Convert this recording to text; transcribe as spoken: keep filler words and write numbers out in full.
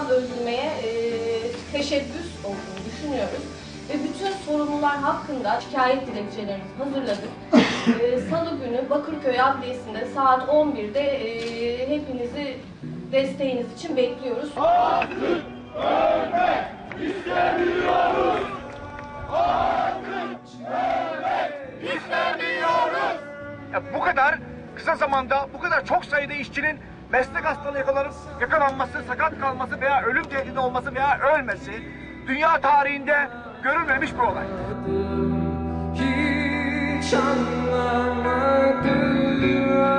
insan öldürmeye e, teşebbüs olduğunu düşünüyoruz. Ve bütün sorumlular hakkında şikayet dilekçelerimizi hazırladık. e, Salı günü Bakırköy Adliyesi'nde saat on birde e, hepinizi desteğiniz için bekliyoruz. Artık ölmek istemiyoruz. Artık ölmek istemiyoruz. Ya bu kadar kısa zamanda bu kadar çok sayıda işçinin meslek hastalığı yakalanıp yakalanması, sakat kalması veya ölüm tehdidi olması veya ölmesi dünya tarihinde görülmemiş bir olay. Hiç anlamadım.